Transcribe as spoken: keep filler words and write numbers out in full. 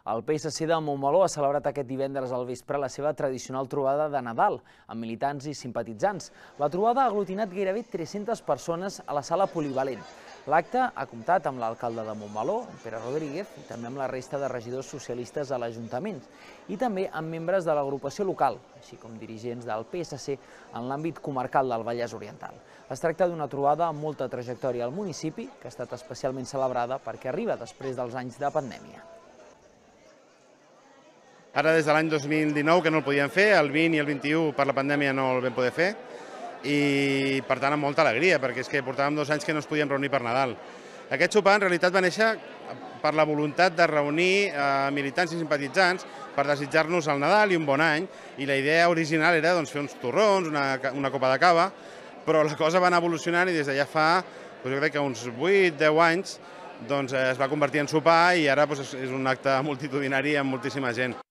El P S C de Montmeló ha celebrat aquest divendres al vespre la seva tradicional trobada de Nadal, amb militants i simpatitzants. La trobada ha aglutinat gairebé tres-centes persones a la sala polivalent. L'acte ha comptat amb l'alcalde de Montmeló, Pere Rodríguez, i també amb la resta de regidors socialistes a l'Ajuntament, i també amb membres de l'agrupació local, així com dirigents del P S C en l'àmbit comarcal del Vallès Oriental. Es tracta d'una trobada amb molta trajectòria al municipi, que ha estat especialment celebrada perquè arriba després dels anys de pandèmia. Ara des de l'any dos mil dinou que no el podíem fer, el vint i el vint-i-u per la pandèmia no el vam poder fer i per tant amb molta alegria perquè és que portàvem dos anys que no ens podíem reunir per Nadal. Aquest sopar en realitat va néixer per la voluntat de reunir militants i simpatitzants per desitjar-nos el Nadal i un bon any i la idea original era fer uns torrons, una copa de cava, però la cosa va anar evolucionant i des de ja fa jo crec que uns vuit deu anys es va convertir en sopar i ara és un acte multitudinari amb moltíssima gent.